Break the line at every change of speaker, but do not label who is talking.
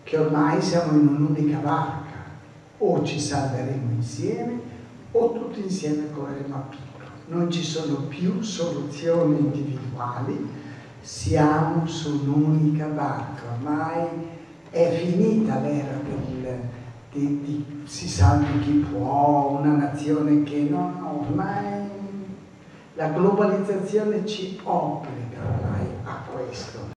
che ormai siamo in un'unica barca, o ci salveremo insieme o tutti insieme correremo a picco. Non ci sono più soluzioni individuali, siamo su un'unica barca, ormai è finita l'era si salvi chi può, una nazione che no, ormai la globalizzazione ci obbliga ormai a questo.